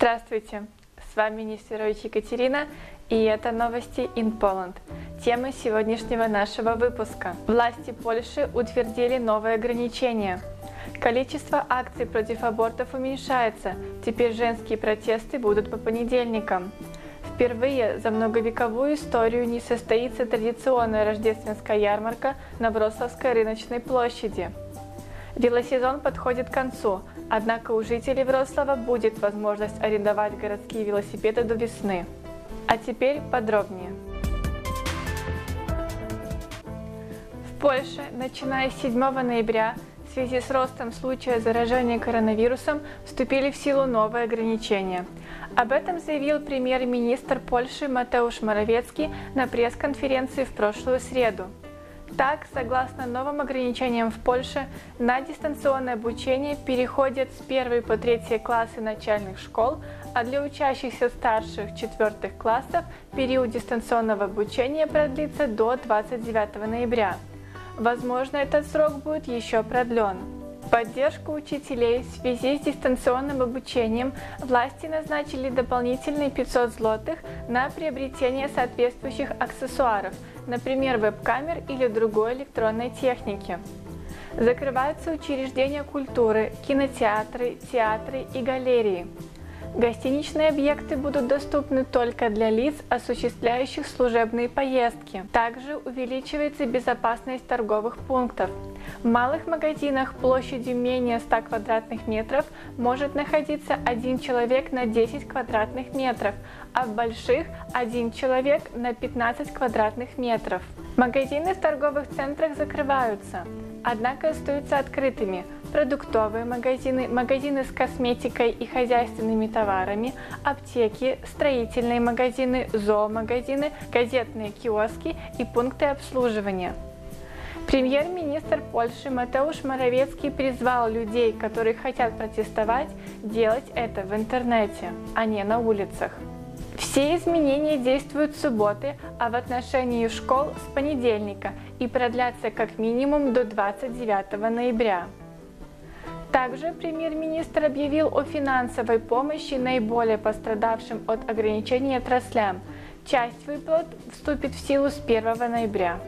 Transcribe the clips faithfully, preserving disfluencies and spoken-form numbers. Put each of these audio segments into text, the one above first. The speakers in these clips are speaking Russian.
Здравствуйте! С вами Нестерович Екатерина, и это новости in Poland. Тема сегодняшнего нашего выпуска. Власти Польши утвердили новые ограничения. Количество акций против абортов уменьшается. Теперь женские протесты будут по понедельникам. Впервые за многовековую историю не состоится традиционная рождественская ярмарка на Вроцлавской рыночной площади. Велосезон подходит к концу, однако у жителей Вроцлава будет возможность арендовать городские велосипеды до весны. А теперь подробнее. В Польше, начиная с седьмого ноября, в связи с ростом случая заражения коронавирусом, вступили в силу новые ограничения. Об этом заявил премьер-министр Польши Матeusz Morawiecki на пресс-конференции в прошлую среду. Так, согласно новым ограничениям в Польше, на дистанционное обучение переходят с первого по третий классы начальных школ, а для учащихся старших четвертых классов период дистанционного обучения продлится до двадцать девятого ноября. Возможно, этот срок будет еще продлен. В поддержку учителей в связи с дистанционным обучением власти назначили дополнительные пятьсот злотых на приобретение соответствующих аксессуаров, например, веб-камер или другой электронной техники. Закрываются учреждения культуры, кинотеатры, театры и галереи. Гостиничные объекты будут доступны только для лиц, осуществляющих служебные поездки. Также увеличивается безопасность торговых пунктов. В малых магазинах площадью менее ста квадратных метров может находиться один человек на десять квадратных метров, а в больших – один человек на пятнадцать квадратных метров. Магазины в торговых центрах закрываются, однако остаются открытыми. Продуктовые магазины, магазины с косметикой и хозяйственными товарами, аптеки, строительные магазины, зоомагазины, газетные киоски и пункты обслуживания. Премьер-министр Польши Матeusz Morawiecki призвал людей, которые хотят протестовать, делать это в интернете, а не на улицах. Все изменения действуют с субботы, а в отношении школ с понедельника и продлятся как минимум до двадцать девятого ноября. Также премьер-министр объявил о финансовой помощи наиболее пострадавшим от ограничений отраслям. Часть выплат вступит в силу с первого ноября.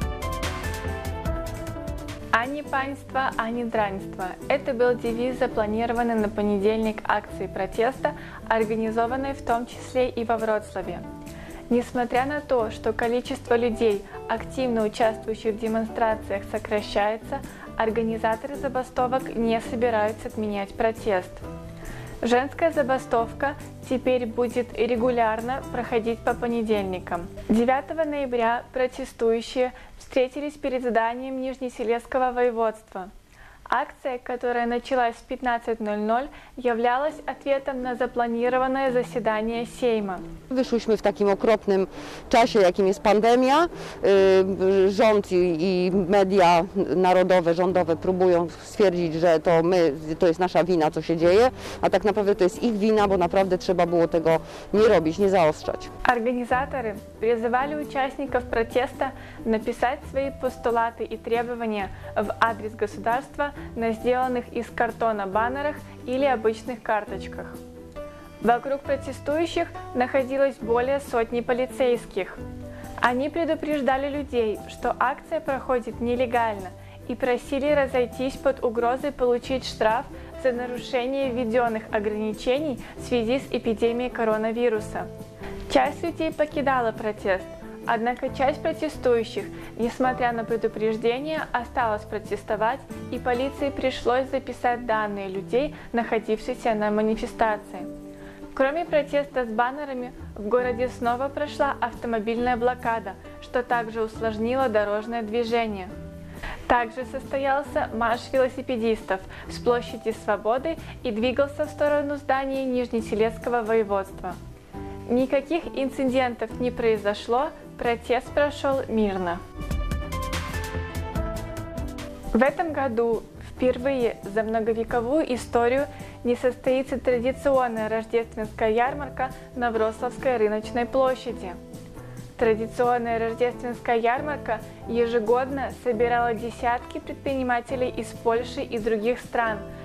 «Ani państwa, ani дранства» – это был девиз запланированной на понедельник акции протеста, организованной в том числе и во Вроцлаве. Несмотря на то, что количество людей, активно участвующих в демонстрациях, сокращается, организаторы забастовок не собираются отменять протест. Женская забастовка теперь будет регулярно проходить по понедельникам. девятого ноября протестующие встретились перед зданием Нижнесилезского воеводства. Акция, которая началась в пятнадцать ноль ноль, являлась ответом на запланированное заседание Сейма. Wyszłyśmy w takim okropnym czasie, jakim jest pandemia. Rząd i media narodowe, rządowe próbują stwierdzić, że to my, to jest nasza wina, co się dzieje, a tak naprawdę to jest ich wina, bo naprawdę trzeba było tego nie robić, nie zaostrzać. Организаторы призывали участников протеста написать свои постулаты и требования в адрес государства на сделанных из картона баннерах или обычных карточках. Вокруг протестующих находилось более сотни полицейских. Они предупреждали людей, что акция проходит нелегально, и просили разойтись под угрозой получить штраф за нарушение введенных ограничений в связи с эпидемией коронавируса. Часть людей покидала протест, однако часть протестующих, несмотря на предупреждения, осталась протестовать, и полиции пришлось записать данные людей, находившихся на манифестации. Кроме протеста с баннерами, в городе снова прошла автомобильная блокада, что также усложнило дорожное движение. Также состоялся марш велосипедистов с площади Свободы и двигался в сторону здания Нижнесилезского воеводства. Никаких инцидентов не произошло, протест прошел мирно. В этом году впервые за многовековую историю не состоится традиционная рождественская ярмарка на Вроцлавской рыночной площади. Традиционная рождественская ярмарка ежегодно собирала десятки предпринимателей из Польши и других стран,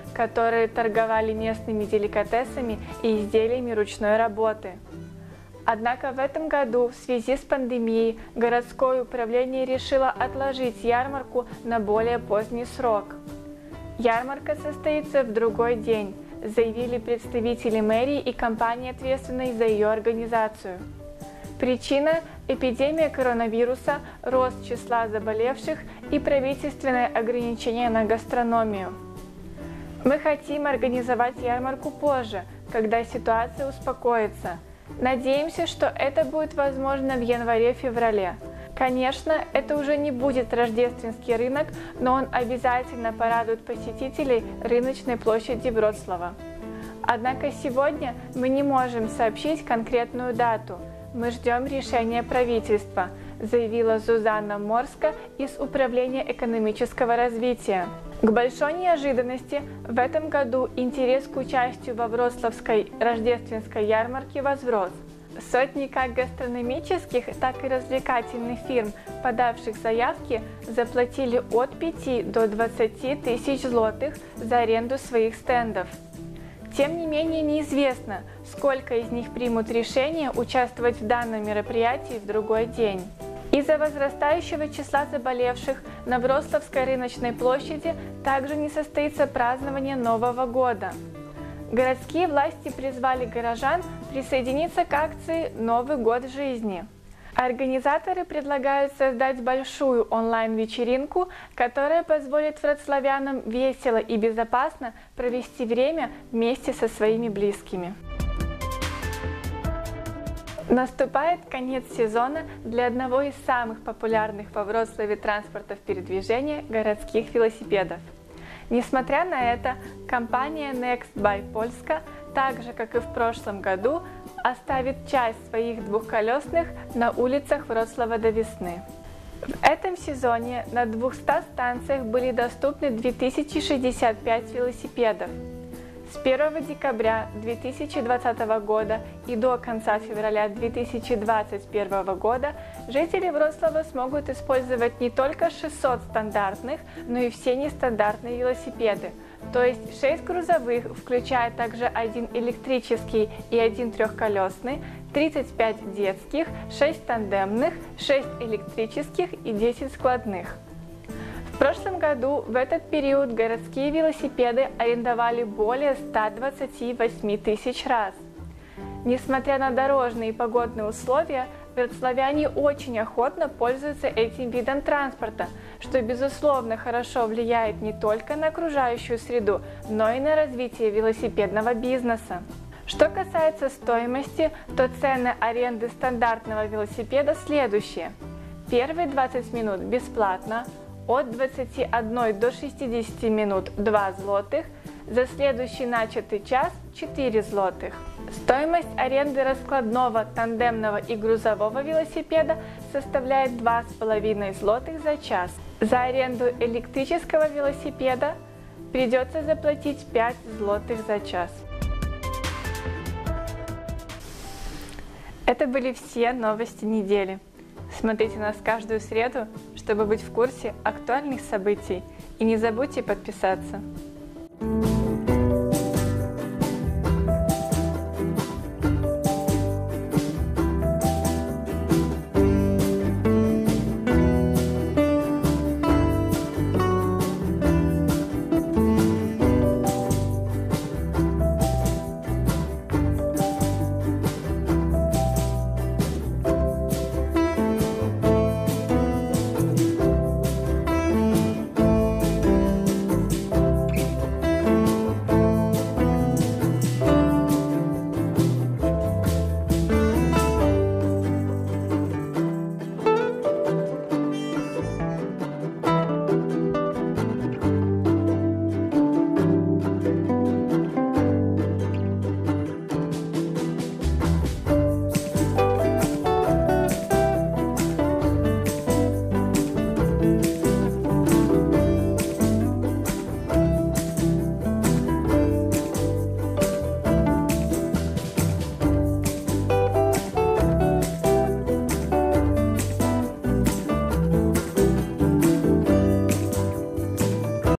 которые торговали местными деликатесами и изделиями ручной работы. Однако в этом году в связи с пандемией городское управление решило отложить ярмарку на более поздний срок. Ярмарка состоится в другой день, заявили представители мэрии и компании, ответственной за ее организацию. Причина – эпидемия коронавируса, рост числа заболевших и правительственное ограничение на гастрономию. Мы хотим организовать ярмарку позже, когда ситуация успокоится. Надеемся, что это будет возможно в январе-феврале. Конечно, это уже не будет рождественский рынок, но он обязательно порадует посетителей рыночной площади Вроцлава. Однако сегодня мы не можем сообщить конкретную дату. Мы ждем решения правительства, заявила Зузанна Морска из Управления экономического развития. К большой неожиданности в этом году интерес к участию во Вроцлавской рождественской ярмарке возрос. Сотни как гастрономических, так и развлекательных фирм, подавших заявки, заплатили от пяти до двадцати тысяч злотых за аренду своих стендов. Тем не менее неизвестно, сколько из них примут решение участвовать в данном мероприятии в другой день. Из-за возрастающего числа заболевших на Вроцлавской рыночной площади также не состоится празднование Нового года. Городские власти призвали горожан присоединиться к акции «Новый год жизни». Организаторы предлагают создать большую онлайн-вечеринку, которая позволит вроцлавянам весело и безопасно провести время вместе со своими близкими. Наступает конец сезона для одного из самых популярных во Вроцлаве транспортов передвижения – городских велосипедов. Несмотря на это, компания Nextbike Polska, так же как и в прошлом году, оставит часть своих двухколесных на улицах Вроцлава до весны. В этом сезоне на двухстах станциях были доступны две тысячи шестьдесят пять велосипедов. С первого декабря две тысячи двадцатого года и до конца февраля две тысячи двадцать первого года жители Вроцлава смогут использовать не только шестьсот стандартных, но и все нестандартные велосипеды, то есть шесть грузовых, включая также один электрический и один трехколесный, тридцать пять детских, шесть тандемных, шесть электрических и десять складных. В прошлом году в этот период городские велосипеды арендовали более ста двадцати восьми тысяч раз. Несмотря на дорожные и погодные условия, вроцлавяне очень охотно пользуются этим видом транспорта, что безусловно хорошо влияет не только на окружающую среду, но и на развитие велосипедного бизнеса. Что касается стоимости, то цены аренды стандартного велосипеда следующие. Первые двадцать минут бесплатно, от двадцати одной до шестидесяти минут два злотых, за следующий начатый час четыре злотых. Стоимость аренды раскладного, тандемного и грузового велосипеда составляет два с половиной злотых за час. За аренду электрического велосипеда придется заплатить пять злотых за час. Это были все новости недели. Смотрите нас каждую среду, чтобы быть в курсе актуальных событий, и не забудьте подписаться.